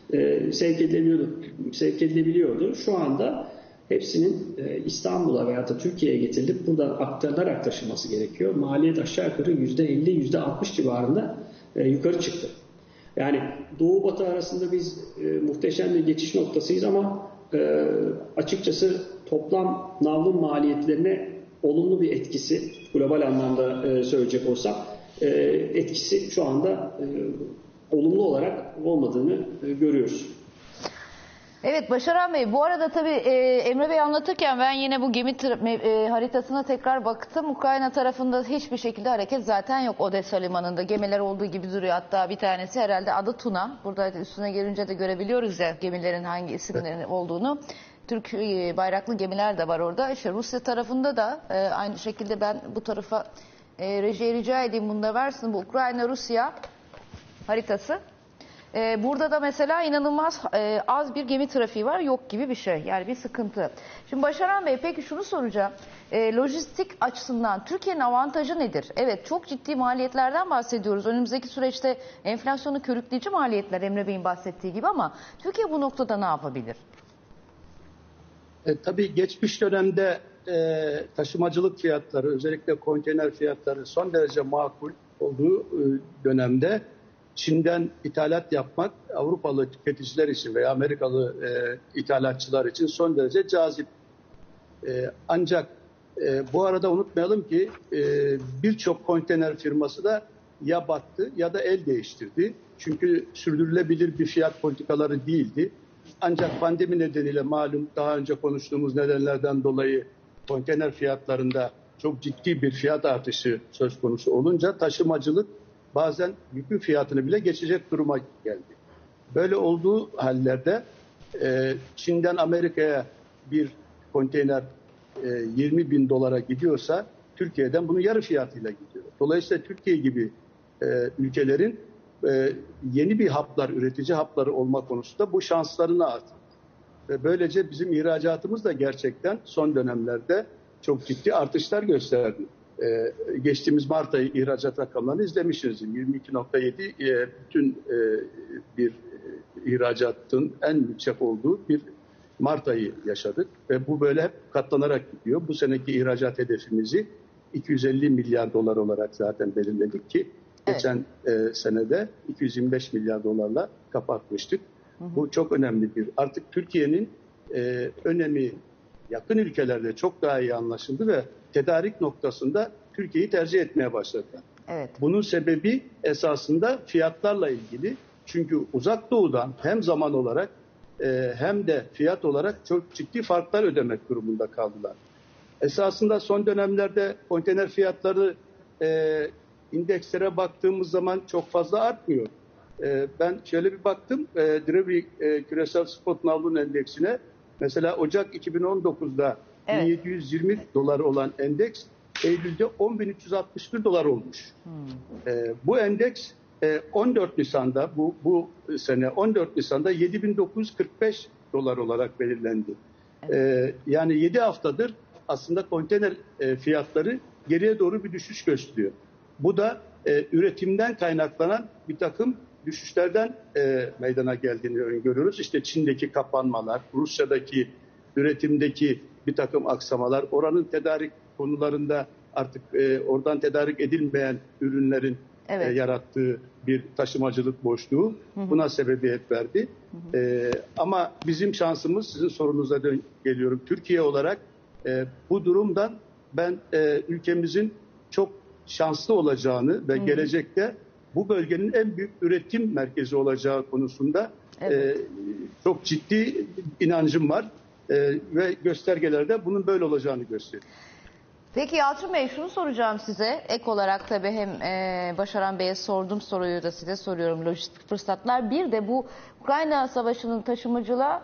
sevk edilebiliyordu. Şu anda hepsinin İstanbul'a veya da Türkiye'ye getirilip buradan aktarılarak taşınması gerekiyor. Maliyet aşağı yukarı %50, %60 civarında yukarı çıktı. Yani Doğu Batı arasında biz muhteşem bir geçiş noktasıyız ama açıkçası toplam navlun maliyetlerine olumlu bir etkisi, global anlamda söyleyecek olsam, etkisi şu anda olumlu olarak olmadığını görüyoruz. Evet Başaran Bey, bu arada tabii Emre Bey anlatırken ben yine bu gemi haritasına tekrar baktım. Ukrayna tarafında hiçbir şekilde hareket zaten yok. Odessa limanında gemiler olduğu gibi duruyor. Hatta bir tanesi herhalde adı Tuna. Burada üstüne gelince de görebiliyoruz ya gemilerin hangi isimlerin olduğunu. Türk bayraklı gemiler de var orada. İşte Rusya tarafında da aynı şekilde ben bu tarafa rejiye rica edeyim, bunu da versin. Bu Ukrayna-Rusya haritası. Burada da mesela inanılmaz az bir gemi trafiği var, yok gibi bir şey. Yani bir sıkıntı. Şimdi Başaran Bey, peki şunu soracağım. Lojistik açısından Türkiye'nin avantajı nedir? Evet, çok ciddi maliyetlerden bahsediyoruz. Önümüzdeki süreçte enflasyonu körükleyici maliyetler, Emre Bey'in bahsettiği gibi, ama Türkiye bu noktada ne yapabilir? Tabii geçmiş dönemde taşımacılık fiyatları, özellikle konteyner fiyatları son derece makul olduğu dönemde Çin'den ithalat yapmak Avrupalı tüketiciler için veya Amerikalı ithalatçılar için son derece cazip. Ancak bu arada unutmayalım ki birçok konteyner firması da ya battı ya da el değiştirdi. Çünkü sürdürülebilir bir fiyat politikaları değildi. Ancak pandemi nedeniyle malum daha önce konuştuğumuz nedenlerden dolayı konteyner fiyatlarında çok ciddi bir fiyat artışı söz konusu olunca taşımacılık bazen yükün fiyatını bile geçecek duruma geldi. Böyle olduğu hallerde Çin'den Amerika'ya bir konteyner 20 bin dolara gidiyorsa Türkiye'den bunun yarı fiyatıyla gidiyor. Dolayısıyla Türkiye gibi ülkelerin yeni bir haplar, üretici hapları olma konusunda bu şanslarını artırdı. Ve böylece bizim ihracatımız da gerçekten son dönemlerde çok ciddi artışlar gösterdi. Geçtiğimiz Mart ayı ihracat rakamlarını izlemişsiniz. 22.7 bütün bir ihracatın en yüksek olduğu bir Mart ayı yaşadık. Ve bu böyle hep katlanarak gidiyor. Bu seneki ihracat hedefimizi 250 milyar dolar olarak zaten belirledik ki geçen senede 225 milyar dolarla kapatmıştık. Bu çok önemli bir. Artık Türkiye'nin önemi yakın ülkelerde çok daha iyi anlaşıldı ve tedarik noktasında Türkiye'yi tercih etmeye başladılar. Evet. Bunun sebebi esasında fiyatlarla ilgili. Çünkü Uzak Doğu'dan hem zaman olarak hem de fiyat olarak çok ciddi farklar ödemek durumunda kaldılar. Esasında son dönemlerde konteyner fiyatları indekslere baktığımız zaman çok fazla artmıyor. Ben şöyle bir baktım, Drewry küresel spot navlun endeksine. Mesela Ocak 2019'da 1720 dolar olan endeks Eylül'de 10.361 dolar olmuş. Bu endeks 14 Nisan'da bu sene 14 Nisan'da 7.945 dolar olarak belirlendi. Yani 7 haftadır aslında konteyner fiyatları geriye doğru bir düşüş gösteriyor. Bu da üretimden kaynaklanan bir takım düşüşlerden meydana geldiğini öngörüyoruz. İşte Çin'deki kapanmalar, Rusya'daki üretimdeki bir takım aksamalar, oranın tedarik konularında artık oradan tedarik edilmeyen ürünlerin yarattığı bir taşımacılık boşluğu buna sebebiyet verdi. Ama bizim şansımız, sizin sorunuza geliyorum, Türkiye olarak bu durumdan ben ülkemizin çok şanslı olacağını ve gelecekte bu bölgenin en büyük üretim merkezi olacağı konusunda çok ciddi inancım var ve göstergelerde bunun böyle olacağını gösteriyor. Peki Yalçın Bey, şunu soracağım size. Ek olarak tabii hem Başaran Bey'e sorduğum soruyu da size soruyorum. Lojistik fırsatlar. Bir de bu Ukrayna Savaşı'nın taşımacılığa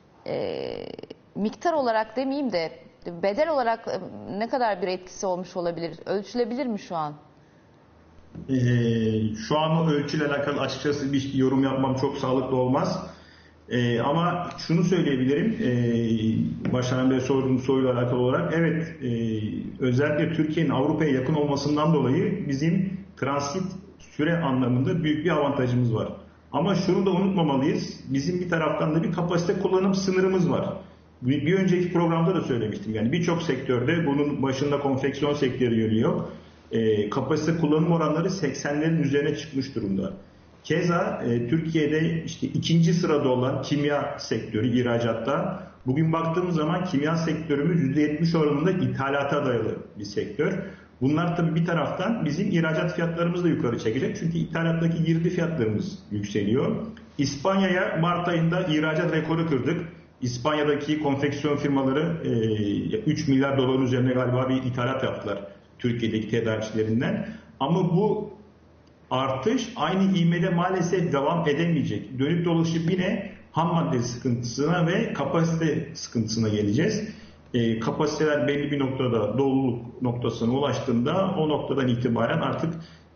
miktar olarak demeyeyim de bedel olarak ne kadar bir etkisi olmuş olabilir? Ölçülebilir mi şu an? Şu an o ölçüyle alakalı açıkçası bir yorum yapmam çok sağlıklı olmaz. Ama şunu söyleyebilirim, Başaran Bey sorduğum soruyla alakalı olarak, evet, özellikle Türkiye'nin Avrupa'ya yakın olmasından dolayı bizim transit süre anlamında büyük bir avantajımız var. Ama şunu da unutmamalıyız, bizim bir taraftan da bir kapasite kullanım sınırımız var. Bir önceki programda da söylemiştim, yani birçok sektörde, bunun başında konfeksiyon sektörü geliyor, kapasite kullanım oranları 80'lerin üzerine çıkmış durumda. Keza Türkiye'de işte 2. sırada olan kimya sektörü ihracatta, bugün baktığımız zaman kimya sektörümüz %70 oranında ithalata dayalı bir sektör. Bunlar tabii bir taraftan bizim ihracat fiyatlarımızı da yukarı çekecek. Çünkü ithalattaki girdi fiyatlarımız yükseliyor. İspanya'ya Mart ayında ihracat rekoru kırdık. İspanya'daki konfeksiyon firmaları 3 milyar doların üzerine galiba bir ithalat yaptılar Türkiye'deki tedarikçilerinden. Ama bu artış aynı ivmede maalesef devam edemeyecek. Dönüp dolaşıp yine ham madde sıkıntısına ve kapasite sıkıntısına geleceğiz. Kapasiteler belli bir noktada doluluk noktasına ulaştığında o noktadan itibaren artık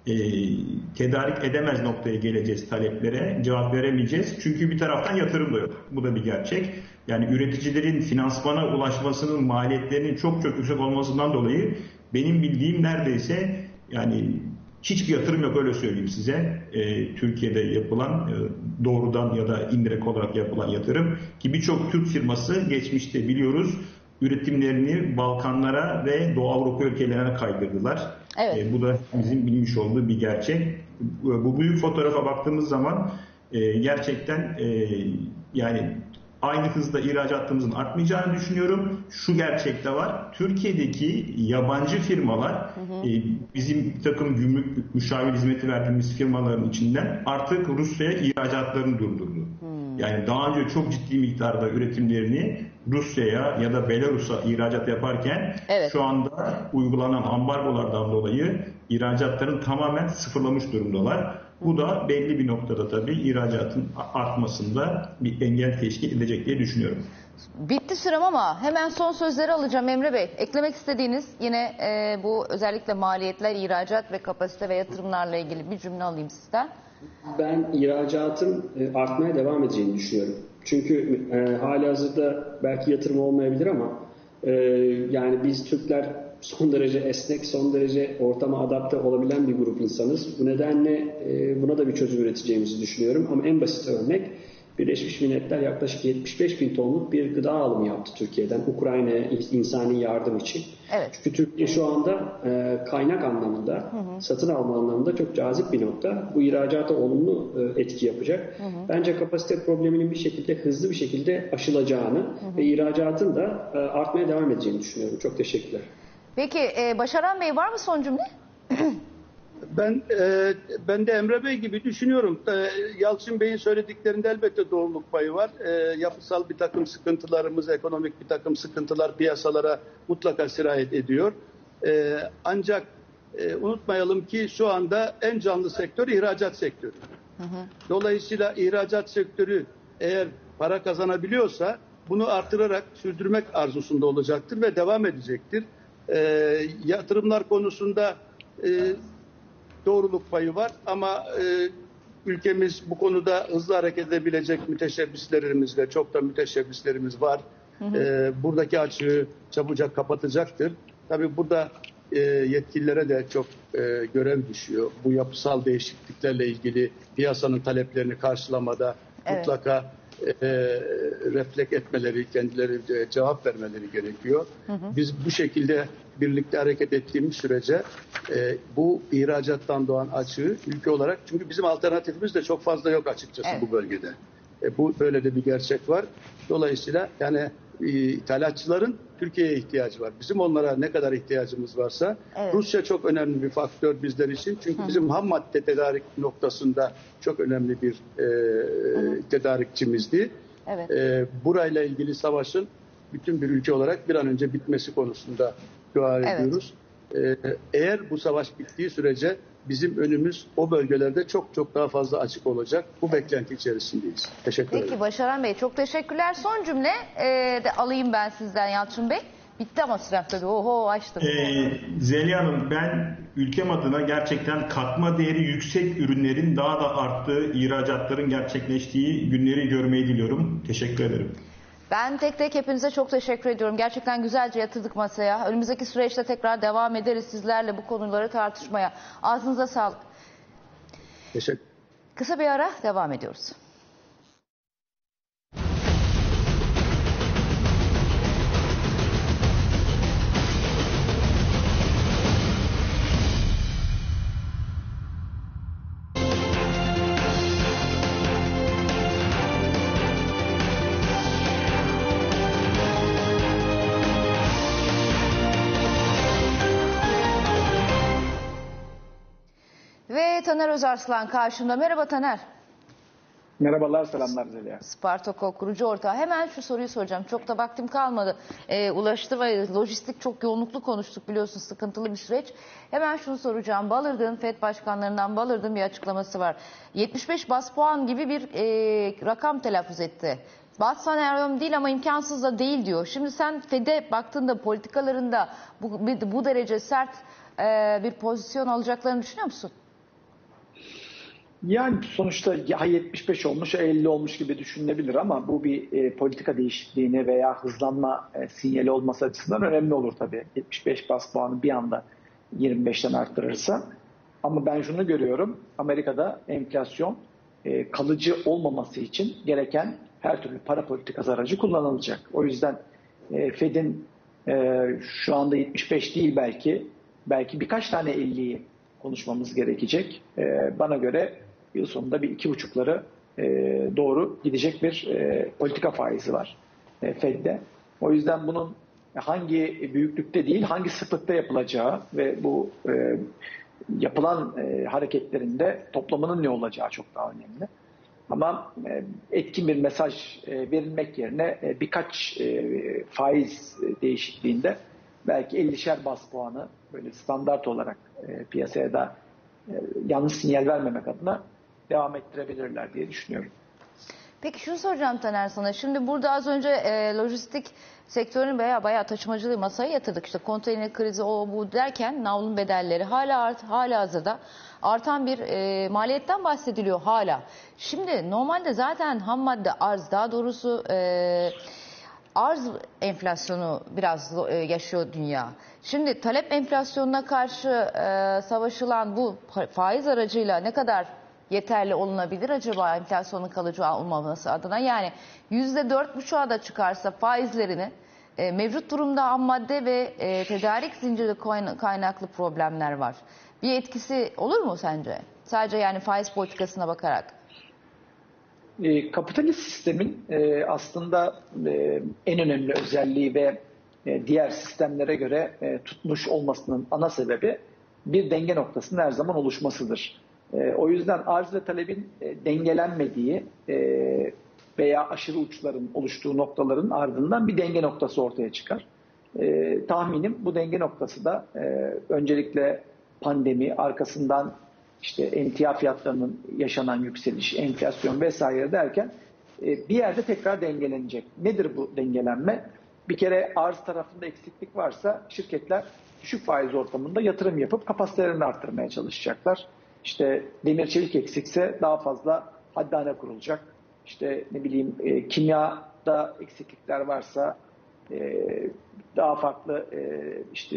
tedarik edemez noktaya geleceğiz, taleplere cevap veremeyeceğiz. Çünkü bir taraftan yatırım da yok. Bu da bir gerçek. Yani üreticilerin finansmana ulaşmasının maliyetlerinin çok yüksek olmasından dolayı benim bildiğim neredeyse yani hiçbir yatırım yok, öyle söyleyeyim size. Türkiye'de yapılan doğrudan ya da indirekt olarak yapılan yatırım, ki birçok Türk firması geçmişte biliyoruz üretimlerini Balkanlara ve Doğu Avrupa ülkelerine kaydırdılar. Evet. Bu da bizim bilmiş olduğu bir gerçek. Bu büyük fotoğrafa baktığımız zaman gerçekten yani aynı hızda ihracatımızın artmayacağını düşünüyorum. Şu gerçek de var. Türkiye'deki yabancı firmalar bizim bir takım gümrük müşavir hizmeti verdiğimiz firmaların içinden artık Rusya'ya ihracatlarını durdurdu. Yani daha önce çok ciddi miktarda üretimlerini Rusya'ya ya da Belarus'a ihracat yaparken şu anda uygulanan ambargolardan dolayı ihracatların tamamen sıfırlamış durumdalar. Bu da belli bir noktada tabii ihracatın artmasında bir engel teşkil edecek diye düşünüyorum. Bitti sürem ama hemen son sözleri alacağım Emre Bey. Eklemek istediğiniz yine bu özellikle maliyetler, ihracat ve kapasite ve yatırımlarla ilgili bir cümle alayım sizden. Ben ihracatın artmaya devam edeceğini düşünüyorum. Çünkü halihazırda belki yatırım olmayabilir ama yani biz Türkler son derece esnek, son derece ortama adapte olabilen bir grup insanız. Bu nedenle buna da bir çözüm üreteceğimizi düşünüyorum. Ama en basit örnek, Birleşmiş Milletler yaklaşık 75 bin tonluk bir gıda alımı yaptı Türkiye'den Ukrayna'ya insani yardım için. Evet. Çünkü Türkiye şu anda kaynak anlamında, satın alma anlamında çok cazip bir nokta. Bu ihracata olumlu etki yapacak. Bence kapasite probleminin bir şekilde hızlı bir şekilde aşılacağını ve ihracatın da artmaya devam edeceğini düşünüyorum. Çok teşekkürler. Peki Başaran Bey, var mı son cümle? Ben de Emre Bey gibi düşünüyorum. Yalçın Bey'in söylediklerinde elbette doğruluk payı var. Yapısal bir takım sıkıntılarımız, ekonomik bir takım sıkıntılar piyasalara mutlaka sirayet ediyor. Ancak unutmayalım ki şu anda en canlı sektör ihracat sektörü. Dolayısıyla ihracat sektörü eğer para kazanabiliyorsa bunu artırarak sürdürmek arzusunda olacaktır ve devam edecektir. Yatırımlar konusunda doğruluk payı var ama ülkemiz bu konuda hızlı hareket edebilecek müteşebbislerimizle, çok da müteşebbislerimiz var. Buradaki açığı çabucak kapatacaktır. Tabii burada yetkililere de çok görev düşüyor. Bu yapısal değişikliklerle ilgili piyasanın taleplerini karşılamada mutlaka refleks etmeleri, kendileri cevap vermeleri gerekiyor. Biz bu şekilde birlikte hareket ettiğimiz sürece bu ihracattan doğan açığı ülke olarak, çünkü bizim alternatifimiz de çok fazla yok açıkçası bu bölgede. Bu böyle de bir gerçek var. Dolayısıyla yani ithalatçıların Türkiye'ye ihtiyacı var. Bizim onlara ne kadar ihtiyacımız varsa Rusya çok önemli bir faktör bizler için. Çünkü bizim ham madde tedarik noktasında çok önemli bir tedarikçimizdi. Burayla ilgili savaşın bütün bir ülke olarak bir an önce bitmesi konusunda dua ediyoruz. Eğer bu savaş bittiği sürece bizim önümüz o bölgelerde çok çok daha fazla açık olacak. Bu beklenti içerisindeyiz. Teşekkür ederim. Peki Başaran Bey, çok teşekkürler. Son cümle de alayım ben sizden Yalçın Bey. Bitti ama sürem tabii. Oho, açtım. Zeliha Hanım, ben ülkem adına gerçekten katma değeri yüksek ürünlerin daha da arttığı, ihracatların gerçekleştiği günleri görmeyi diliyorum. Teşekkür ederim. Ben tek tek hepinize çok teşekkür ediyorum. Gerçekten güzelce yatırdık masaya. Önümüzdeki süreçte tekrar devam ederiz sizlerle bu konuları tartışmaya. Ağzınıza sağlık. Teşekkür. Kısa bir ara, devam ediyoruz. Ve Taner Özarslan karşımda. Merhaba Taner. Merhabalar, selamlar Zeliha. Spartoko kurucu ortağı. Hemen şu soruyu soracağım. Çok da vaktim kalmadı. Ulaştırma ve lojistik çok yoğunluklu konuştuk, biliyorsun, sıkıntılı bir süreç. Hemen şunu soracağım. Balırdın, FED başkanlarından Balırdın bir açıklaması var. 75 bas puan gibi bir rakam telaffuz etti. Bas senaryo değil ama imkansız da değil diyor. Şimdi sen FED'e baktığında politikalarında bu derece sert bir pozisyon alacaklarını düşünüyor musun? Yani sonuçta ya 75 olmuş, ya 50 olmuş gibi düşünülebilir ama bu bir politika değişikliğine veya hızlanma sinyali olması açısından önemli olur tabii. 75 bas puanı bir anda 25'ten arttırırsa. Ama ben şunu görüyorum, Amerika'da enflasyon kalıcı olmaması için gereken her türlü para politikası aracı kullanılacak. O yüzden FED'in şu anda 75 değil belki birkaç tane 50'yi konuşmamız gerekecek. Bana göre yıl sonunda bir 2,5'ları doğru gidecek bir politika faizi var Fed'de. O yüzden bunun hangi büyüklükte değil, hangi sıklıkta yapılacağı ve bu yapılan hareketlerinde toplamının ne olacağı çok daha önemli. Ama etkin bir mesaj verilmek yerine birkaç faiz değişikliğinde belki 50'şer bas puanı böyle standart olarak piyasaya da yanlış sinyal vermemek adına devam ettirebilirler diye düşünüyorum. Peki şunu soracağım Taner sana. Şimdi burada az önce lojistik sektörünün bayağı taşımacılığı masaya yatırdık. İşte konteyner krizi o bu derken navlun bedelleri hala hazırda artan bir maliyetten bahsediliyor hala. Şimdi normalde zaten ham madde arz, daha doğrusu arz enflasyonu biraz yaşıyor dünya. Şimdi talep enflasyonuna karşı savaşılan bu faiz aracıyla ne kadar yeterli olunabilir acaba enflasyonun kalıcı olmaması adına? Yani %4,5'a da çıkarsa faizlerini mevcut durumda ham madde ve tedarik zinciri kaynaklı problemler var. Bir etkisi olur mu sence? Sadece yani faiz politikasına bakarak. Kapitalist sistemin aslında en önemli özelliği ve diğer sistemlere göre tutmuş olmasının ana sebebi bir denge noktasının her zaman oluşmasıdır. O yüzden arz ve talebin dengelenmediği veya aşırı uçların oluştuğu noktaların ardından bir denge noktası ortaya çıkar. Tahminim bu denge noktası da öncelikle pandemi, arkasından işte emtia fiyatlarının yaşanan yükseliş, enflasyon vesaire derken bir yerde tekrar dengelenecek. Nedir bu dengelenme? Bir kere arz tarafında eksiklik varsa şirketler düşük faiz ortamında yatırım yapıp kapasitelerini arttırmaya çalışacaklar. İşte demir çelik eksikse daha fazla haddane kurulacak. İşte ne bileyim kimyada eksiklikler varsa daha farklı işte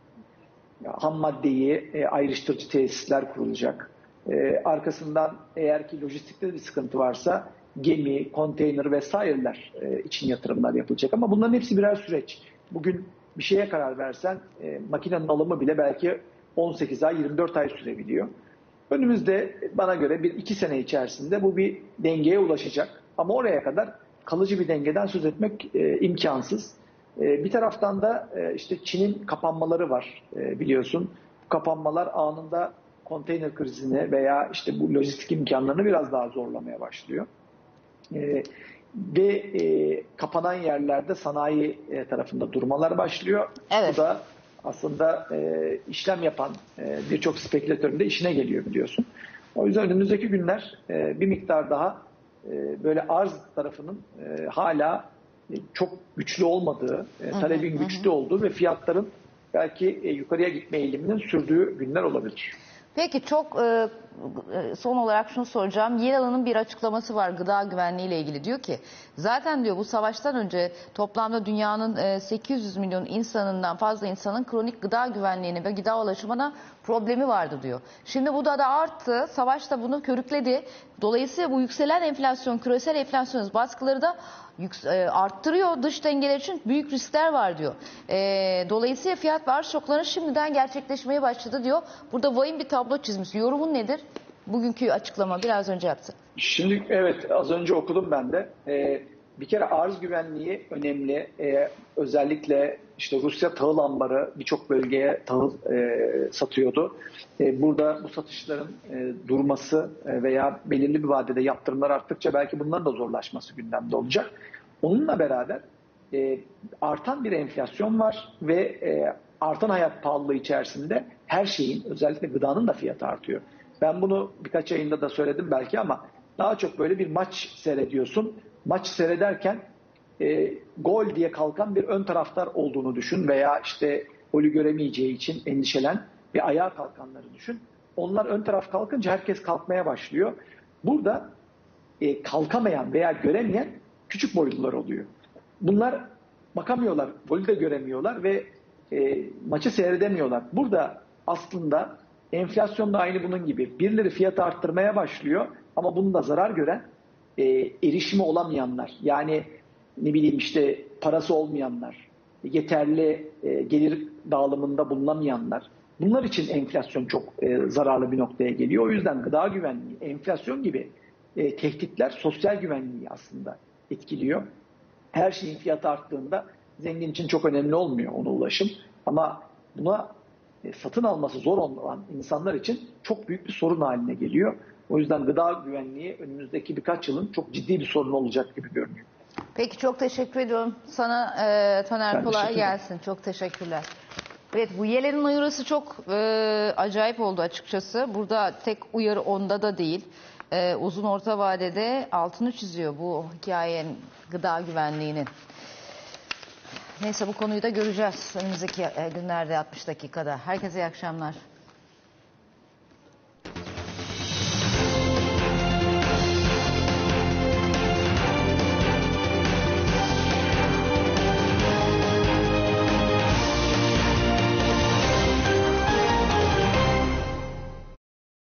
ham maddeyi ayrıştırıcı tesisler kurulacak. Arkasından eğer ki lojistikte bir sıkıntı varsa gemi, konteyner vesaireler için yatırımlar yapılacak. Ama bunların hepsi birer süreç. Bugün bir şeye karar versen makinenin alımı bile belki 18 ay, 24 ay sürebiliyor. Önümüzde bana göre 1-2 sene içerisinde bu bir dengeye ulaşacak. Ama oraya kadar kalıcı bir dengeden söz etmek imkansız. Bir taraftan da işte Çin'in kapanmaları var biliyorsun. Bu kapanmalar anında konteyner krizini veya işte bu lojistik imkanlarını biraz daha zorlamaya başlıyor. Ve kapanan yerlerde sanayi tarafında durmalar başlıyor. Evet. Bu da aslında işlem yapan birçok spekülatörün de işine geliyor biliyorsun. O yüzden önümüzdeki günler bir miktar daha böyle arz tarafının hala çok güçlü olmadığı, talebin güçlü olduğu ve fiyatların belki yukarıya gitme eğiliminin sürdüğü günler olabilir. Peki çok son olarak şunu soracağım. Yela'nın bir açıklaması var gıda güvenliği ile ilgili. Diyor ki zaten diyor bu savaştan önce toplamda dünyanın 800 milyon insanından fazla insanın kronik gıda güvenliğine ve gıda ulaşımına problemi vardı diyor. Şimdi bu da arttı. Savaş da bunu körükledi. Dolayısıyla bu yükselen enflasyon, küresel enflasyon baskıları da arttırıyor. Dış dengeler için büyük riskler var diyor. Dolayısıyla fiyat ve arz şokları şimdiden gerçekleşmeye başladı diyor. Burada vahim bir tablo çizmiş. Yorumun nedir? Bugünkü açıklama biraz önce yaptı. Şimdi evet az önce okudum ben de. Bir kere arz güvenliği önemli. Özellikle işte Rusya tahıl ambarı birçok bölgeye tahıl satıyordu. Burada bu satışların durması veya belirli bir vadede yaptırımlar arttıkça belki bunların da zorlaşması gündemde olacak. Onunla beraber artan bir enflasyon var ve artan hayat pahalılığı içerisinde her şeyin özellikle gıdanın da fiyatı artıyor. Ben bunu birkaç yayında da söyledim belki ama daha çok böyle bir maç seyrediyorsun. Maç seyrederken gol diye kalkan bir ön taraftar olduğunu düşün veya işte golü göremeyeceği için endişelen bir ayağa kalkanları düşün. Onlar ön taraf kalkınca herkes kalkmaya başlıyor. Burada kalkamayan veya göremeyen küçük boylular oluyor. Bunlar bakamıyorlar, golü de göremiyorlar ve maçı seyredemiyorlar. Burada aslında enflasyon da aynı bunun gibi. Birileri fiyatı arttırmaya başlıyor ama bunda zarar gören erişimi olamayanlar, yani ne bileyim işte parası olmayanlar, yeterli gelir dağılımında bulunamayanlar, bunlar için enflasyon çok zararlı bir noktaya geliyor. O yüzden gıda güvenliği, enflasyon gibi tehditler sosyal güvenliği aslında etkiliyor. Her şeyin fiyatı arttığında zengin için çok önemli olmuyor ona ulaşım. Ama buna satın alması zor olan insanlar için çok büyük bir sorun haline geliyor. O yüzden gıda güvenliği önümüzdeki birkaç yılın çok ciddi bir sorun olacak gibi görünüyor. Peki çok teşekkür ediyorum. Sana Taner kolay gelsin. Çok teşekkürler. Evet bu Yelen'in uyarısı çok acayip oldu açıkçası. Burada tek uyarı onda da değil. Uzun orta vadede altını çiziyor bu hikayenin gıda güvenliğinin. Neyse bu konuyu da göreceğiz önümüzdeki günlerde 60 dakikada. Herkese iyi akşamlar.